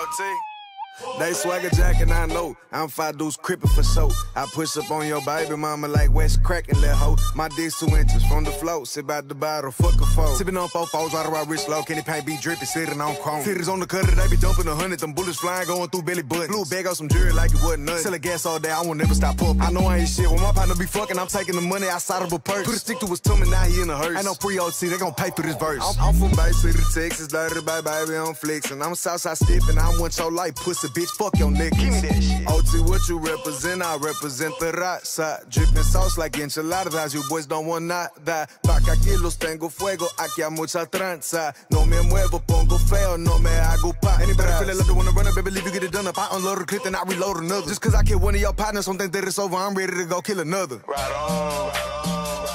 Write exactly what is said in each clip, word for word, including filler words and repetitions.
O T. They swagger jack and I know I'm five dudes crippin' for show. I push up on your baby mama like West crackin' let hoe. My dick's two inches from the floor. Sit by the bottle, fuck a foe. Sippin' on four fours, right around rich low. Kenny paint be drippin', sitting on chrome. Fitters on the cutter, they be dumping a hundred. Them bullets flying, going through belly buttons. Blue bag on some jewelry like it wasn't nothing. Sell a gas all day, I won't never stop pumping. I know I ain't shit. When my partner be fucking, I'm taking the money outside of a purse. Put a stick to his tummy, now he in a hearse. Ain't no pre-O T, they gon' pay for this verse. I'm, I'm from Bay City, Texas, dirty by baby, I'm flexin'. I'm Southside steppin', I want your life, pussy bitch, fuck your nigga. Give me that shit. O T, what you represent? I represent the right side. Dripping sauce like enchiladas. You boys don't want nada. Pa' que aquí los tengo fuego. Aquí hay mucha tranza. No me muevo, pongo feo. No me hago pa' anybody feel like they wanna run up, baby, leave you get it done up. I unload a clip, then I reload another. Just cause I kill one of your partners, don't think that it's over. I'm ready to go kill another. Right on. Right on.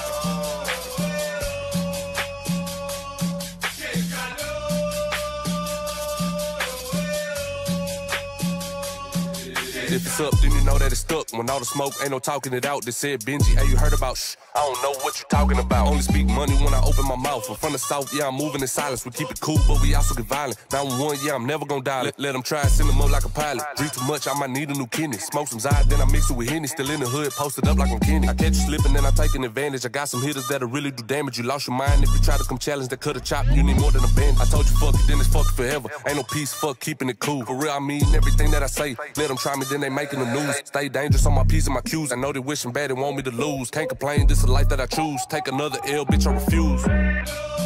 If it's up, then you know that it's stuck. When all the smoke, ain't no talking it out. They said, Benji, hey, you heard about shh? I don't know what you talking about. Only speak money when I open my mouth. I'm from the south, yeah, I'm moving in silence. We keep it cool, but we also get violent. nine one one, yeah, I'm never gonna die. Let, let them try and send them up like a pilot. Drink too much, I might need a new kidney. Smoke some Zod, then I mix it with Henny. Still in the hood, posted up like I'm Kenny. I catch you slipping, then I taking advantage. I got some hitters that'll really do damage. You lost your mind if you try to come challenge that cut a chop. You need more than a band. I told you fuck it, then it's fuck it forever. Ain't no peace, fuck keeping it cool. For real, I mean everything that I say. Let them try me, then they making the news. Stay dangerous on my P's and my Q's. I know they wishing bad and want me to lose. Can't complain, this is the life that I choose. Take another L, bitch, I refuse.